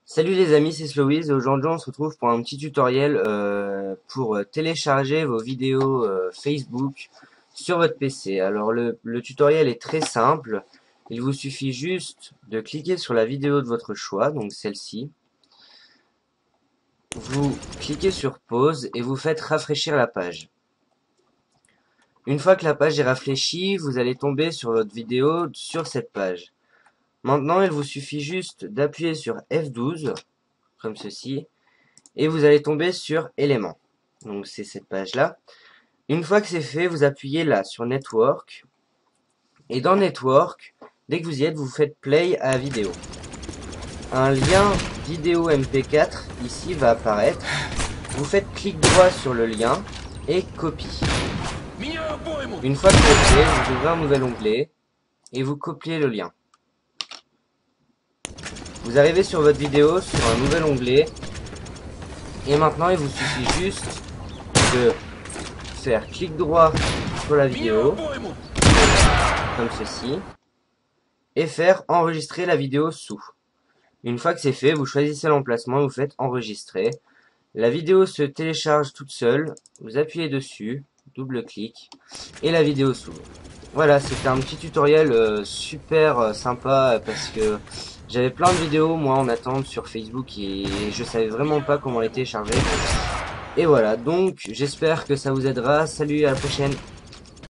Salut les amis, c'est Slowiz et aujourd'hui on se retrouve pour un petit tutoriel pour télécharger vos vidéos Facebook sur votre PC. Alors le tutoriel est très simple, il vous suffit juste de cliquer sur la vidéo de votre choix, donc celle-ci. Vous cliquez sur pause et vous faites rafraîchir la page. Une fois que la page est rafraîchie, vous allez tomber sur votre vidéo sur cette page. Maintenant il vous suffit juste d'appuyer sur F12 comme ceci. Et vous allez tomber sur éléments. Donc c'est cette page-là. Une fois que c'est fait, vous appuyez là sur Network. Et dans Network, dès que vous y êtes, vous faites Play à vidéo. Un lien vidéo MP4 ici va apparaître. Vous faites clic droit sur le lien et copie. Une fois que c'est fait, vous ouvrez un nouvel onglet et vous copiez le lien. Vous arrivez sur votre vidéo, sur un nouvel onglet. Et maintenant, il vous suffit juste de faire clic droit sur la vidéo, comme ceci, et faire enregistrer la vidéo sous. Une fois que c'est fait, vous choisissez l'emplacement et vous faites enregistrer. La vidéo se télécharge toute seule, vous appuyez dessus, double clic, et la vidéo s'ouvre. Voilà, c'était un petit tutoriel super sympa parce que j'avais plein de vidéos moi en attente sur Facebook et je savais vraiment pas comment les télécharger. Et voilà, donc j'espère que ça vous aidera. Salut, à la prochaine.